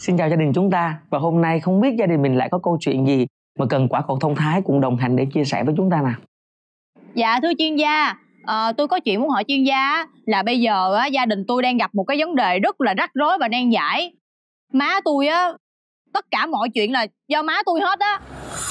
Xin chào gia đình chúng ta. Và hôm nay không biết gia đình mình lại có câu chuyện gì mà cần quả cầu thông thái cùng đồng hành để chia sẻ với chúng ta nào. Dạ thưa chuyên gia, tôi có chuyện muốn hỏi chuyên gia là bây giờ gia đình tôi đang gặp một cái vấn đề rất là rắc rối và nan giải. Má tôi á, tất cả mọi chuyện là do má tôi hết á.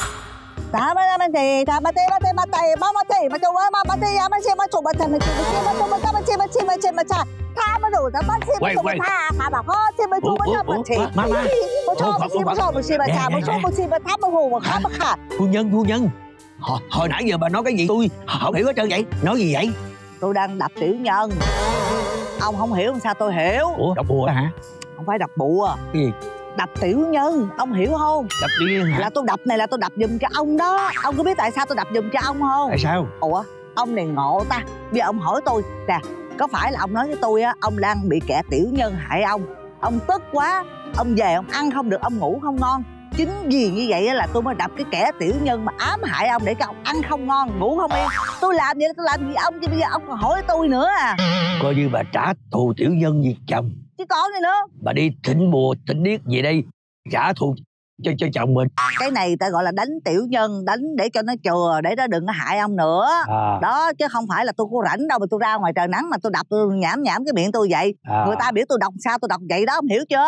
Phu nhân, hồi nãy giờ bà nói cái gì tôi không hiểu hết trơn vậy. Nói gì vậy? Tôi đang đập tiểu nhân. Ông không hiểu sao tôi hiểu. Ủa, đập bùa hả? Không phải đập bùa. Cái gì? Đập tiểu nhân, ông hiểu không? Đập tiểu nhân hả? Là tôi đập này là tôi đập giùm cho ông đó. Ông có biết tại sao tôi đập giùm cho ông không? Tại sao? Ủa, ông này ngộ ta. Bây giờ ông hỏi tôi nè, có phải là ông nói với tôi á, ông đang bị kẻ tiểu nhân hại ông tức quá, ông về ông ăn không được, ông ngủ không ngon. Chính vì như vậy là tôi mới đập cái kẻ tiểu nhân mà ám hại ông để cho ông ăn không ngon, ngủ không yên. Tôi làm vậy, tôi làm gì ông chứ bây giờ ông còn hỏi tôi nữa à. Coi như bà trả thù tiểu nhân vì chồng chứ còn gì nữa. Bà đi thỉnh bùa thỉnh điếc về đây trả thù cho chồng mình. Cái này ta gọi là đánh tiểu nhân, đánh để cho nó chừa, để nó đừng có hại ông nữa đó, chứ không phải là tôi có rảnh đâu mà tôi ra ngoài trời nắng mà tôi đập, tôi nhảm cái miệng tôi vậy. Người ta biểu tôi đọc sao tôi đọc vậy đó, ông hiểu chưa?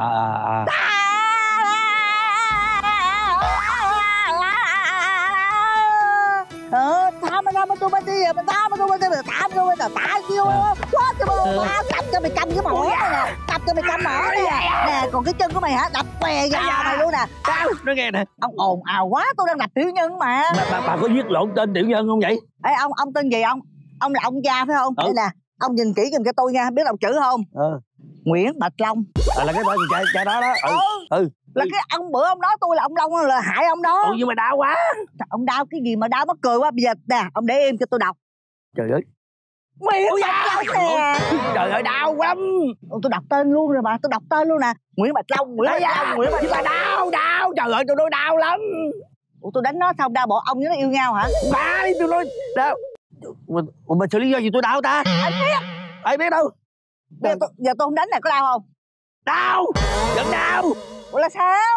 Cặp cho mày câm cái mỏ này nè, cặp cho mày câm mỏ này nè, còn cái chân của mày hả, đập què vào mày luôn nè. Nó nghe nè, ông ồn ào quá, tôi đang đập tiểu nhân mà. Bà có viết lộn tên tiểu nhân không vậy? Ê ông tên gì ông là ông cha phải không? Đây nè, ông nhìn kỹ giùm cho tôi nha, biết đọc chữ không? Nguyễn Bạch Long. Là cái tên cha đó đó. Là cái ông bữa ông nói tôi là ông Long là hại ông đó. Nhưng mà đau quá. Ông đau cái gì mà đau, mắc cười quá. Bây giờ nè, ông để im cho tôi đọc. Trời ơi, Nguyễn Bạch Long nè. Trời ơi, đau lắm. Tôi đọc tên luôn rồi mà, tôi đọc tên luôn nè. Nguyễn Bạch Long, Nguyễn Bạch Long, Nguyễn Bạch Long. Đau, trời ơi, tôi nói đau lắm. Ủa tôi đánh nó xong đau bộ ông với nó yêu nhau hả? Bà đi, tôi nói đau. Mà xử lý do gì tôi đau ta? Anh biết. Ai biết đâu. Giờ tôi không đánh này có đau không? Đau, vẫn đau. Ủa là sao?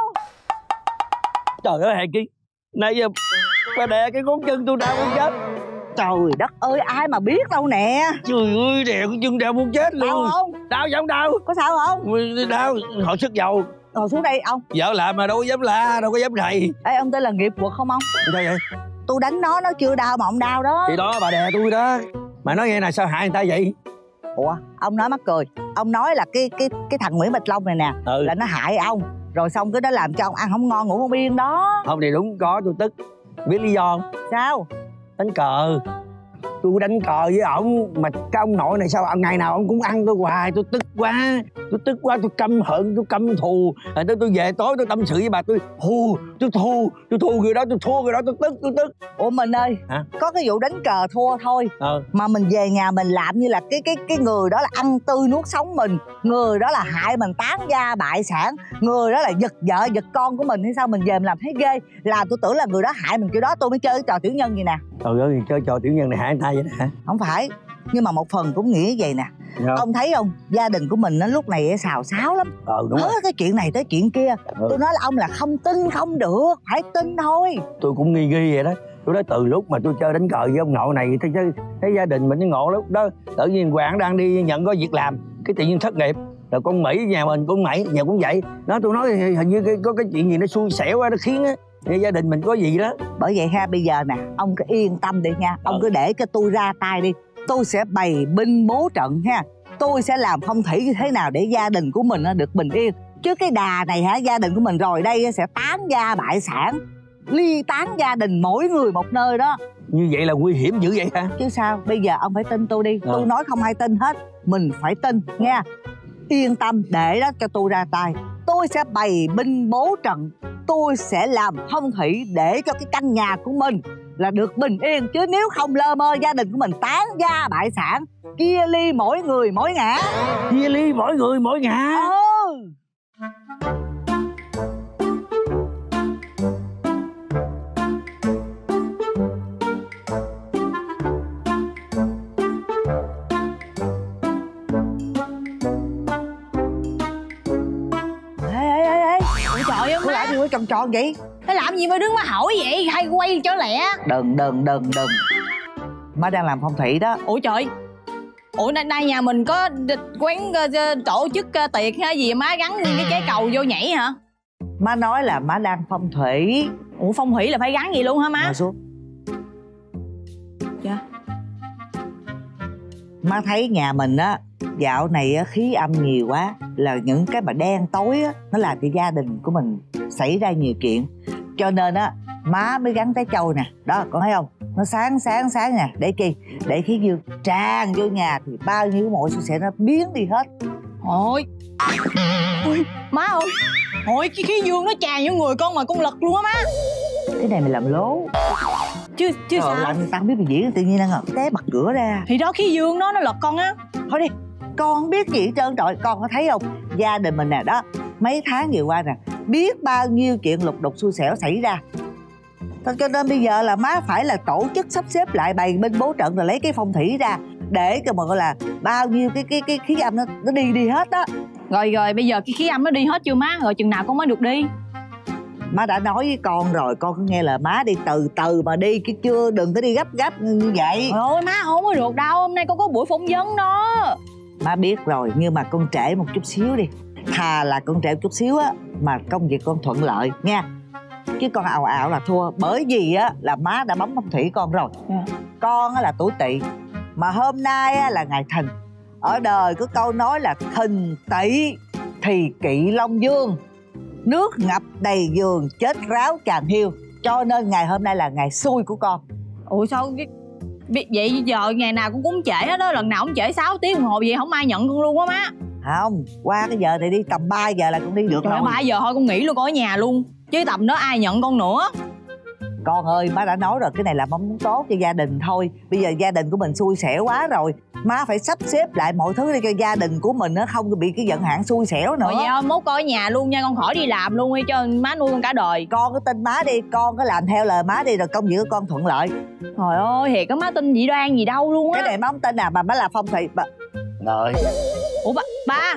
Trời ơi Hèn Chi, nãy giờ bà đè cái ngón chân tôi đau muốn chết. Trời đất ơi, ai mà biết đâu nè. Trời ơi, đè cái chân đau muốn chết luôn. Đau không? Đau không đau? Có sao không? Đau, họ sức dầu. Ngồi xuống đây ông. Vợ làm mà đâu có dám la, đâu có dám rầy. Ê ông tên là Nghiệp Quật không ông? Sao vậy? Tôi đánh nó chưa đau mà ông đau đó. Thì đó bà đè tôi đó. Mà nói nghe này sao hại người ta vậy? Ủa ông nói mắc cười. Ông nói là cái thằng Nguyễn Bạch Long này nè là nó hại ông. Rồi xong cái đó làm cho ông ăn không ngon ngủ không yên đó. Không thì đúng, có tôi tức. Biết lý do không? Sao? Đánh cờ. Tôi đánh cờ với ổng mà cái ông nội này sao ngày nào ông cũng ăn tôi hoài. Tôi tức quá, tôi căm hận, tôi căm thù. Tôi về tối tôi tâm sự với bà, tôi thua người đó, tôi thua người đó, tôi tức. Ủa mình ơi, có cái vụ đánh cờ thua thôi mà mình về nhà mình làm như là cái người đó là ăn tươi nuốt sống mình, người đó là hại mình tán gia bại sản, người đó là giật vợ giật con của mình hay sao, mình về mình làm thấy ghê, là tôi tưởng là người đó hại mình kiểu đó, tôi mới chơi cái trò tiểu nhân gì nè. Trời ơi, chơi trò tiểu nhân này hại người ta vậy nè hả? Không phải, nhưng mà một phần cũng nghĩ vậy nè. Ông thấy không, gia đình của mình nó lúc này xào xáo lắm. Đúng rồi. Cái chuyện này tới chuyện kia. Tôi nói là ông là không tin không được, phải tin thôi. Tôi cũng nghi vậy đó. Tôi nói từ lúc mà tôi chơi đánh cờ với ông nội này thấy gia đình mình nó ngộ lúc đó. Tự nhiên Hoàng đang đi nhận có việc làm, cái tự nhiên thất nghiệp. Rồi con Mỹ nhà mình cũng Mỹ, nhà cũng vậy. Đó tôi nói hình như có cái chuyện gì nó xui xẻo quá, nó khiến á gia đình mình có gì đó. Bởi vậy ha, bây giờ nè, ông cứ yên tâm đi nha. Ông cứ để cho tôi ra tay đi. Tôi sẽ bày binh bố trận ha. Tôi sẽ làm phong thủy như thế nào để gia đình của mình được bình yên. Chứ cái đà này hả, gia đình của mình rồi đây sẽ tán gia bại sản, ly tán gia đình mỗi người một nơi đó. Như vậy là nguy hiểm dữ vậy hả? Chứ sao, bây giờ ông phải tin tôi đi. Tôi nói không ai tin hết, mình phải tin nha. Yên tâm, để đó cho tôi ra tay. Tôi sẽ bày binh bố trận, tôi sẽ làm phong thủy để cho cái căn nhà của mình là được bình yên. Chứ nếu không lơ mơ gia đình của mình tán gia bại sản, chia ly mỗi người mỗi ngả. Chia ly mỗi người mỗi ngả. nói tròn tròn vậy? Thế làm gì mà đứng mà hỏi vậy, hay quay cho lẹ. Đừng. Má đang làm phong thủy đó. Ủa trời, ủa nay nhà mình có quán tổ chức tiệc hay gì má gắn nguyên cái trái cầu vô nhảy hả? Má nói là má đang phong thủy. Ủa phong thủy là phải gắn gì luôn hả má? Ngồi xuống. Dạ. Má thấy nhà mình á dạo này á, khí âm nhiều quá, là những cái mà đen tối á, nó làm cho gia đình của mình xảy ra nhiều chuyện. Cho nên á má mới gắn trái châu nè. Đó con thấy không, nó sáng nè. Để chi? Để khí dương tràn vô nhà thì bao nhiêu mọi sự sẽ nó biến đi hết. Ôi má ơi, ôi cái khí dương nó tràn vô người con mà con lật luôn á má. Cái này mày làm lố Chứ sao? Làm tao không biết mày diễn tự nhiên đang té bật cửa ra. Thì đó khí dương nó lật con á. Thôi đi, con không biết gì hết trơn trọi. Con có thấy không, gia đình mình nè đó, mấy tháng vừa qua nè, biết bao nhiêu chuyện lục đục xui xẻo xảy ra. Cho nên bây giờ là má phải là tổ chức sắp xếp lại bày binh bố trận, rồi lấy cái phong thủy ra để cho mọi người là bao nhiêu cái khí âm nó đi hết đó. Rồi bây giờ cái khí âm nó đi hết chưa má? Rồi chừng nào con mới được đi? Má đã nói với con rồi, con cứ nghe lời má đi, từ từ mà đi chứ chưa, đừng có đi gấp như vậy. Ôi má không có được đâu, hôm nay con có buổi phỏng vấn đó. Má biết rồi, nhưng mà con trễ một chút xíu đi. Thà là con trễ một chút xíu á, mà công việc con thuận lợi nha. Chứ con ào là thua. Bởi vì á là má đã bấm phong thủy con rồi. Con á là tuổi Tỵ, mà hôm nay á là ngày Thìn. Ở đời có câu nói là Thìn Tỵ thì kỵ Long Dương, nước ngập đầy giường, chết ráo chàng hiu. Cho nên ngày hôm nay là ngày xui của con. Ủa sao vậy giờ ngày nào cũng cúng trễ hết đó, lần nào cũng trễ 6 tiếng đồng hồ vậy không ai nhận con luôn á má. Không, qua cái giờ này đi, tầm 3 giờ là con đi được. Trời ơi, 3 giờ thôi con nghỉ luôn, con ở nhà luôn. Chứ tầm đó ai nhận con nữa. Con ơi, má đã nói rồi, cái này là mong muốn tốt cho gia đình thôi. Bây giờ gia đình của mình xui xẻo quá rồi, má phải sắp xếp lại mọi thứ để cho gia đình của mình nó không bị cái vận hạn xui xẻo nữa. Rồi vậy mốt con ở nhà luôn nha, con khỏi đi làm luôn đi cho má nuôi con cả đời. Con có tin má đi, con có làm theo lời má đi, rồi công việc của con thuận lợi. Trời ơi, thiệt á má, tin dị đoan gì đâu luôn á. Cái này má không tin à, mà má là phong thủy. Rồi. Ủa ba.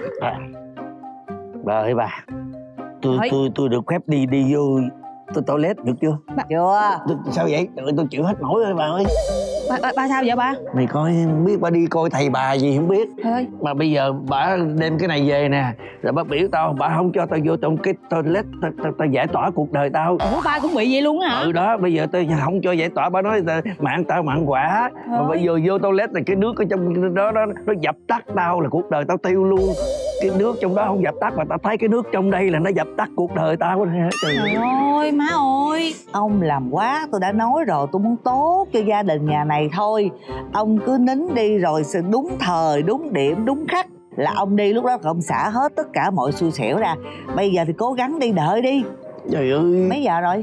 Bà ơi bà, tôi được phép đi vô toilet được chưa? Chưa. Sao vậy? Tôi chịu hết nổi rồi bà ơi. Ba sao vậy ba? Mày coi không biết, bà đi coi thầy bà gì không biết. Thôi. Mà bây giờ bà đem cái này về nè, rồi bà biểu tao, bà không cho tao vô trong cái toilet, tao giải tỏa cuộc đời tao. Ủa ba cũng bị vậy luôn hả? Ừ đó, bây giờ tao không cho giải tỏa, bà nói mạng tao mạng quả. Mà bây giờ vô toilet là cái nước ở trong đó nó dập tắt tao là cuộc đời tao tiêu luôn. Cái nước trong đó không dập tắt, mà tao thấy cái nước trong đây là nó dập tắt cuộc đời tao. Trời ơi má ơi, ông làm quá. Tôi đã nói rồi, tôi muốn tốt cho gia đình nhà này thôi. Ông cứ nín đi, rồi sự đúng thời đúng điểm đúng khắc là ông đi, lúc đó ông xả hết tất cả mọi xui xẻo ra. Bây giờ thì cố gắng đi, đợi đi. Trời ơi, mấy giờ rồi?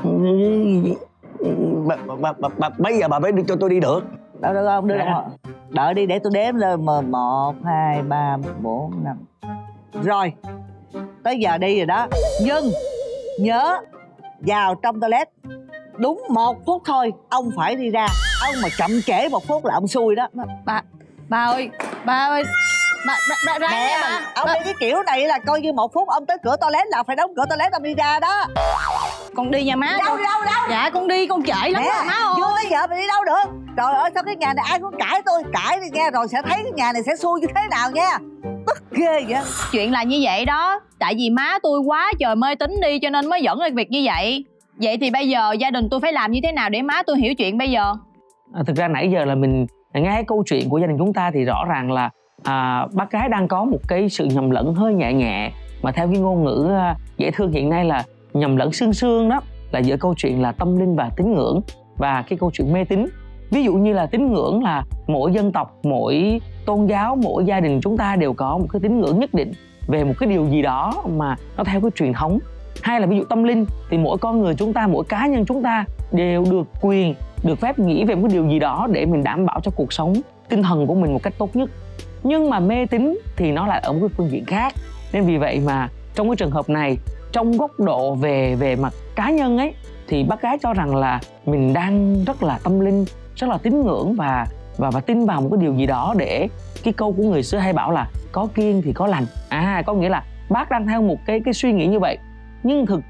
Mấy giờ bà mới cho tôi đi được? Đâu được không, đưa đâu. Đợi đi để tôi đếm lên. 1, 2, 3, 4, 5. Rồi, tới giờ đi rồi đó. Nhưng nhớ vào trong toilet đúng 1 phút thôi, ông phải đi ra. Ông mà chậm trễ 1 phút là ông xui đó. Ba ơi ba ra nha ba. Ông đi cái kiểu này là coi như 1 phút ông tới cửa toilet là phải đóng cửa toilet ông đi ra đó. Con đi nha má. Đâu. Dạ con đi, con trễ lắm rồi má ơi. Chưa tới giờ mà đi đâu được. Trời ơi, sao cái nhà này ai cũng cãi tôi. Cãi đi nghe, rồi sẽ thấy cái nhà này sẽ xui như thế nào nha. Tức ghê vậy. Chuyện là như vậy đó, tại vì má tôi quá trời mê tín đi cho nên mới dẫn lên việc như vậy. Vậy thì bây giờ gia đình tôi phải làm như thế nào để má tôi hiểu chuyện bây giờ? Thực ra nãy giờ là mình nghe câu chuyện của gia đình chúng ta thì rõ ràng là bác gái đang có một cái sự nhầm lẫn hơi nhẹ, mà theo cái ngôn ngữ dễ thương hiện nay là nhầm lẫn sương đó, là giữa câu chuyện là tâm linh và tín ngưỡng, và cái câu chuyện mê tín. Ví dụ như là tín ngưỡng là mỗi dân tộc, mỗi tôn giáo, mỗi gia đình chúng ta đều có một cái tín ngưỡng nhất định về một cái điều gì đó mà nó theo cái truyền thống. Hay là ví dụ tâm linh thì mỗi con người chúng ta, mỗi cá nhân chúng ta đều được quyền, được phép nghĩ về một cái điều gì đó để mình đảm bảo cho cuộc sống tinh thần của mình một cách tốt nhất. Nhưng mà mê tín thì nó lại ở một cái phương diện khác. Nên vì vậy mà trong cái trường hợp này, trong góc độ về mặt cá nhân ấy, thì bác gái cho rằng là mình đang rất là tâm linh, rất là tín ngưỡng và tin vào một cái điều gì đó, để cái câu của người xưa hay bảo là có kiêng thì có lành. Có nghĩa là bác đang theo một cái suy nghĩ như vậy. Nhưng thực chất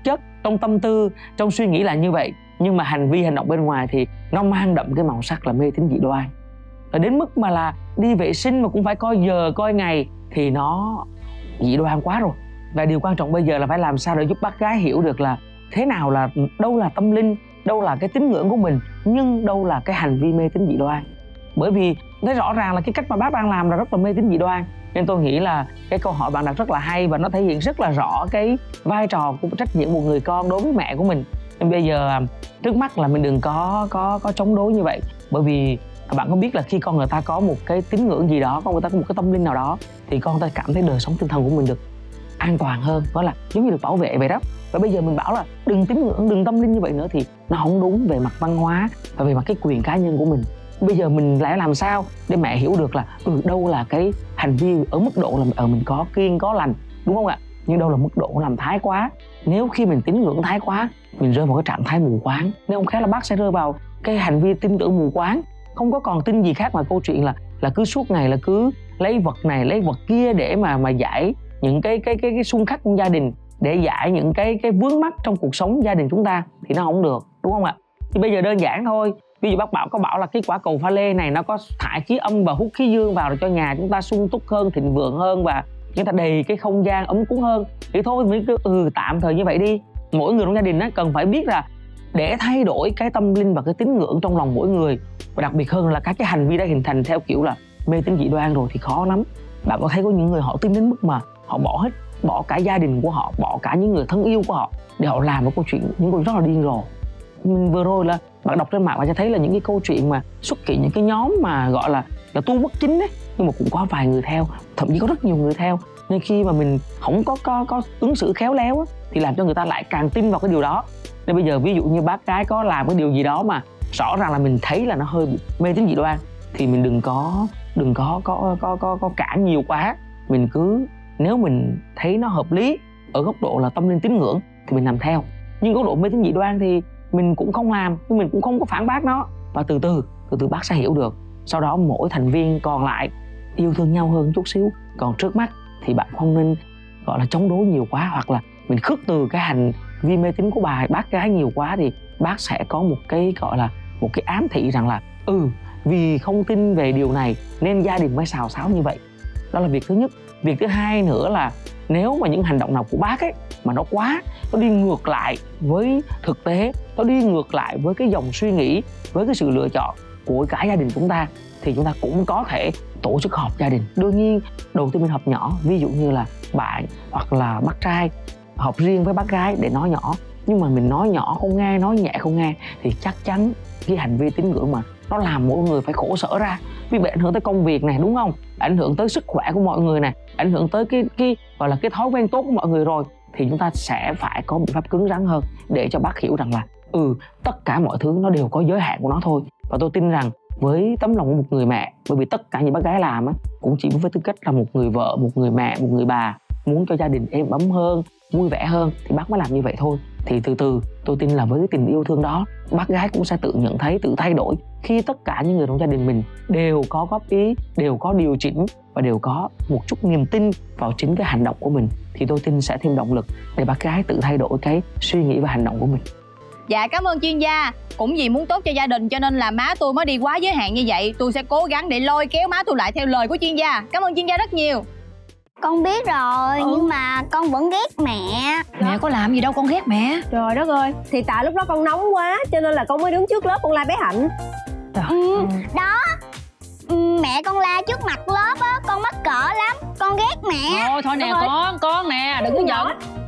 trong tâm tư, trong suy nghĩ là như vậy, nhưng mà hành vi hành động bên ngoài thì nó mang đậm cái màu sắc là mê tín dị đoan. Rồi đến mức mà là đi vệ sinh mà cũng phải coi giờ coi ngày thì nó dị đoan quá rồi. Và điều quan trọng bây giờ là phải làm sao để giúp bác gái hiểu được là thế nào là đâu là tâm linh, đâu là cái tín ngưỡng của mình, nhưng đâu là cái hành vi mê tín dị đoan. Bởi vì thấy rõ ràng là cái cách mà bác đang làm là rất là mê tín dị đoan. Nên tôi nghĩ là cái câu hỏi bạn đặt rất là hay và nó thể hiện rất là rõ cái vai trò của trách nhiệm của người con đối với mẹ của mình. Nên bây giờ trước mắt là mình đừng có chống đối như vậy. Bởi vì bạn có biết là khi con người ta có một cái tín ngưỡng gì đó, con người ta có một cái tâm linh nào đó, thì con người ta cảm thấy đời sống tinh thần của mình được an toàn hơn, đó là giống như được bảo vệ vậy đó. Và bây giờ mình bảo là đừng tín ngưỡng, đừng tâm linh như vậy nữa thì nó không đúng về mặt văn hóa và về mặt cái quyền cá nhân của mình. Bây giờ mình lại làm sao để mẹ hiểu được là đâu là cái hành vi ở mức độ là mình có kiêng có lành, đúng không ạ? Nhưng đâu là mức độ làm thái quá. Nếu khi mình tín ngưỡng thái quá, mình rơi vào cái trạng thái mù quáng. Nếu không khác là bác sẽ rơi vào cái hành vi tin tưởng mù quáng, không có còn tin gì khác ngoài câu chuyện là cứ suốt ngày là cứ lấy vật này lấy vật kia để mà giải những cái xung khắc trong gia đình, để giải những cái vướng mắc trong cuộc sống gia đình chúng ta thì nó không được, đúng không ạ? Thì bây giờ đơn giản thôi. Ví dụ bác có bảo là cái quả cầu pha lê này nó có thải khí âm và hút khí dương vào để cho nhà chúng ta sung túc hơn, thịnh vượng hơn và chúng ta đầy cái không gian ấm cúng hơn. Thì thôi mình cứ tạm thời như vậy đi. Mỗi người trong gia đình cần phải biết là để thay đổi cái tâm linh và cái tín ngưỡng trong lòng mỗi người, và đặc biệt hơn là các cái hành vi đã hình thành theo kiểu là mê tín dị đoan rồi thì khó lắm. Bạn có thấy có những người họ tin đến mức mà họ bỏ cả gia đình của họ, bỏ cả những người thân yêu của họ để họ làm một câu chuyện, những câu rất là điên rồ. Vừa rồi là bạn đọc trên mạng bạn sẽ thấy là những cái câu chuyện mà xuất hiện những cái nhóm mà gọi là tu bất chính ấy, nhưng mà cũng có vài người theo, thậm chí có rất nhiều người theo. Nên khi mà mình không có ứng xử khéo léo á, thì làm cho người ta lại càng tin vào cái điều đó. Nên bây giờ ví dụ như bác gái có làm cái điều gì đó mà rõ ràng là mình thấy là nó hơi mê tín dị đoan thì mình đừng có cản nhiều quá. Mình cứ, nếu mình thấy nó hợp lý ở góc độ là tâm linh tín ngưỡng thì mình làm theo. Nhưng góc độ mê tín dị đoan thì mình cũng không làm, nhưng mình cũng không có phản bác nó. Và từ từ bác sẽ hiểu được. Sau đó mỗi thành viên còn lại yêu thương nhau hơn chút xíu. Còn trước mắt thì bạn không nên gọi là chống đối nhiều quá, hoặc là mình khước từ cái hành vi mê tín của bác gái nhiều quá thì bác sẽ có một cái gọi là một cái ám thị rằng là vì không tin về điều này nên gia đình mới xào xáo như vậy. Đó là việc thứ nhất. Việc thứ hai nữa là nếu mà những hành động nào của bác ấy mà nó đi ngược lại với thực tế, nó đi ngược lại với cái dòng suy nghĩ, với cái sự lựa chọn của cả gia đình chúng ta, thì chúng ta cũng có thể tổ chức họp gia đình. Đương nhiên đầu tiên mình họp nhỏ, ví dụ như là bạn hoặc là bác trai họp riêng với bác gái để nói nhỏ. Nhưng mà mình nói nhỏ không nghe, nói nhẹ không nghe thì chắc chắn cái hành vi tín ngưỡng mà nó làm mỗi người phải khổ sở ra. Vì vậy ảnh hưởng tới công việc này, đúng không? Ảnh hưởng tới sức khỏe của mọi người này, ảnh hưởng tới cái gọi là cái thói quen tốt của mọi người rồi, thì chúng ta sẽ phải có biện pháp cứng rắn hơn để cho bác hiểu rằng là tất cả mọi thứ nó đều có giới hạn của nó thôi. Và tôi tin rằng với tấm lòng của một người mẹ, bởi vì tất cả những bác gái làm cũng chỉ với tư cách là một người vợ, một người mẹ, một người bà, muốn cho gia đình êm ấm hơn, vui vẻ hơn thì bác mới làm như vậy thôi. Thì từ từ tôi tin là với cái tình yêu thương đó, bác gái cũng sẽ tự nhận thấy, tự thay đổi khi tất cả những người trong gia đình mình đều có góp ý, đều có điều chỉnh và đều có một chút niềm tin vào chính cái hành động của mình, thì tôi tin sẽ thêm động lực để bác gái tự thay đổi cái suy nghĩ và hành động của mình. Dạ cảm ơn chuyên gia. Cũng vì muốn tốt cho gia đình cho nên là má tôi mới đi quá giới hạn như vậy. Tôi sẽ cố gắng để lôi kéo má tôi lại theo lời của chuyên gia. Cảm ơn chuyên gia rất nhiều. Con biết rồi, nhưng mà con vẫn ghét mẹ. Mẹ có làm gì đâu con ghét mẹ. Trời đất ơi, thì tại lúc đó con nóng quá cho nên là con mới đứng trước lớp con la bé Hạnh. Đó, mẹ con la trước mặt lớp á, con mắc cỡ lắm. Con ghét mẹ. Thôi nè con nè, đừng có giận.